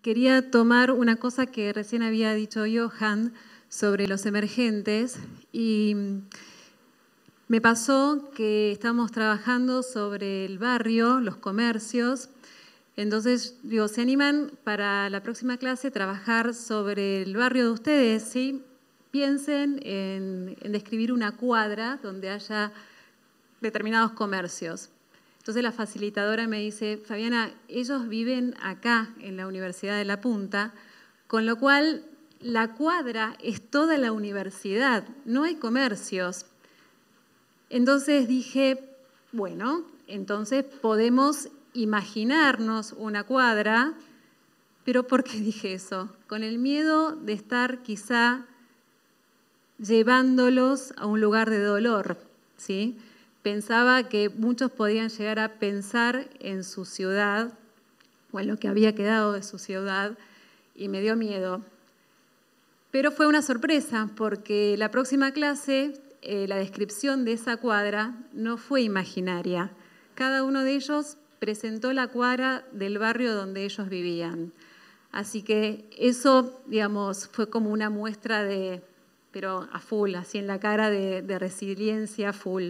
quería tomar una cosa que recién había dicho Johan sobre los emergentes y me pasó que estábamos trabajando sobre el barrio, los comercios. Entonces, digo, ¿se animan para la próxima clase trabajar sobre el barrio de ustedes? ¿Sí? Piensen en describir una cuadra donde haya determinados comercios. Entonces la facilitadora me dice, Fabiana, ellos viven acá en la Universidad de La Punta, con lo cual la cuadra es toda la universidad, no hay comercios. Entonces dije, bueno, entonces podemos imaginarnos una cuadra, pero ¿por qué dije eso? Con el miedo de estar quizá llevándolos a un lugar de dolor, ¿sí? Pensaba que muchos podían llegar a pensar en su ciudad o en lo que había quedado de su ciudad y me dio miedo. Pero fue una sorpresa porque la próxima clase, la descripción de esa cuadra no fue imaginaria. Cada uno de ellos presentó la cuadra del barrio donde ellos vivían. Así que eso, digamos, fue como una muestra de, pero a full, así en la cara de resiliencia full.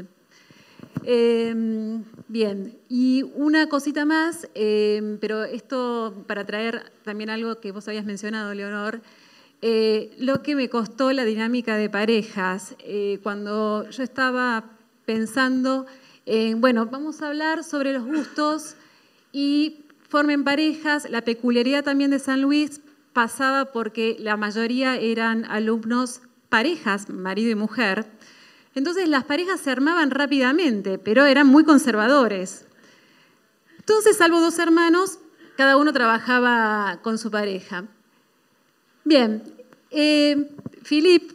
Bien, y una cosita más, pero esto para traer también algo que vos habías mencionado, Leonor, lo que me costó la dinámica de parejas. Cuando yo estaba pensando, bueno, vamos a hablar sobre los gustos y formen parejas, la peculiaridad también de San Luis pasaba porque la mayoría eran alumnos parejas, marido y mujer. Entonces las parejas se armaban rápidamente, pero eran muy conservadores. Entonces, salvo 2 hermanos, cada uno trabajaba con su pareja. Bien, Philip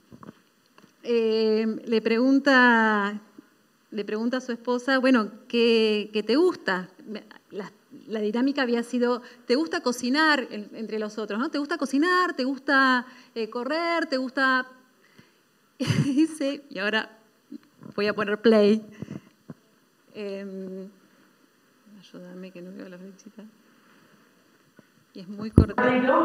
le pregunta a su esposa, bueno, ¿qué te gusta? La dinámica había sido, ¿te gusta cocinar entre los otros? ¿No? ¿Te gusta cocinar? ¿Te gusta correr? ¿Te gusta...? Dice, y ahora voy a poner play. Ayúdame que no veo la flechita. Y es muy corto.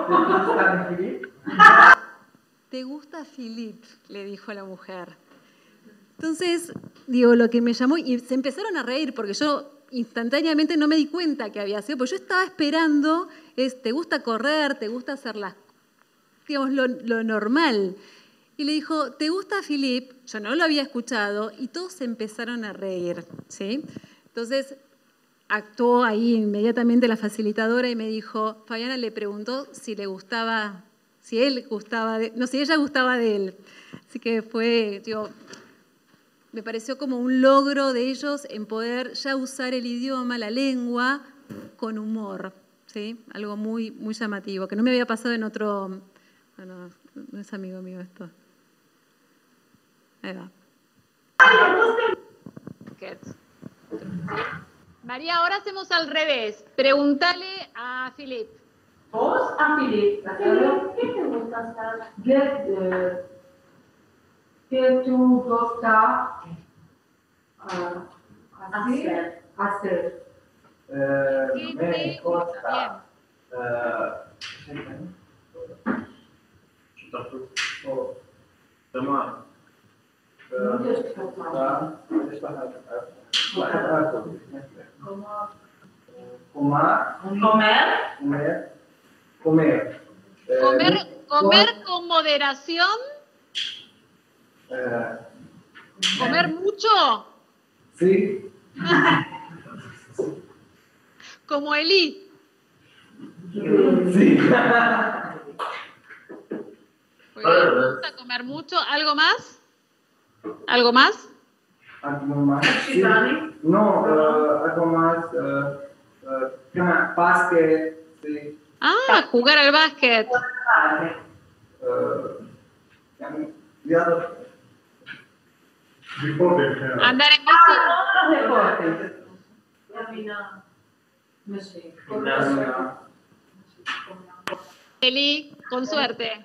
¿Te gusta Philip? Le dijo a la mujer. Entonces, digo, lo que me llamó, y se empezaron a reír porque yo instantáneamente no me di cuenta que había sido, porque yo estaba esperando, ¿te gusta correr? ¿Te gusta hacer digamos, lo normal? Y le dijo, ¿te gusta Philip? Yo no lo había escuchado y todos se empezaron a reír, ¿sí? Entonces actuó ahí inmediatamente la facilitadora y me dijo, Fabiana le preguntó si le gustaba, si ella gustaba de él. Así que fue, digo, me pareció como un logro de ellos en poder ya usar el idioma, la lengua, con humor, ¿sí? Algo muy, muy llamativo, que no me había pasado en otro... Bueno, no es amigo mío esto. Ahí va. María, ahora hacemos al revés. Pregúntale a Philip. ¿Vos a Philip? ¿Qué te gusta hacer? ¿Qué tú gusta hacer? Me gusta Comer con moderación. ¿Comer mucho? Sí. Como Eli. Sí. ¿Me gusta comer mucho? ¿Algo más? ¿Algo más? ¿Algo más? Sí. No, algo más. Básquet. Sí. Ah, jugar al básquet. Andar en bici. Eli, con suerte.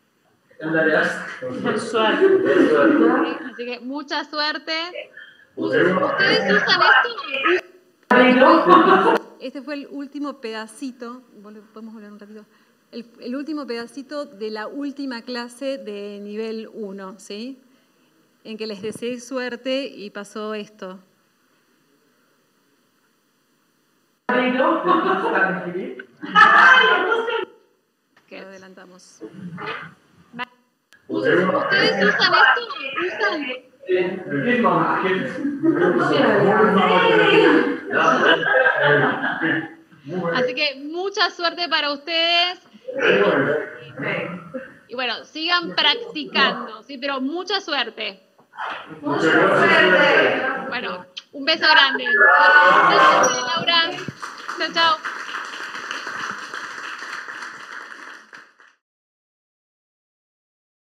Con suerte. Así que mucha suerte. ¿Ustedes usan esto? este fue el último pedacito, podemos volver un ratito, el último pedacito de la última clase de nivel 1, ¿sí? En que les deseé suerte y pasó esto. Que adelantamos. ¿Ustedes usan esto? Así que mucha suerte para ustedes. Y bueno, sigan practicando, ¿sí? Pero mucha suerte. Bueno, un beso grande. Laura. Chao, chao.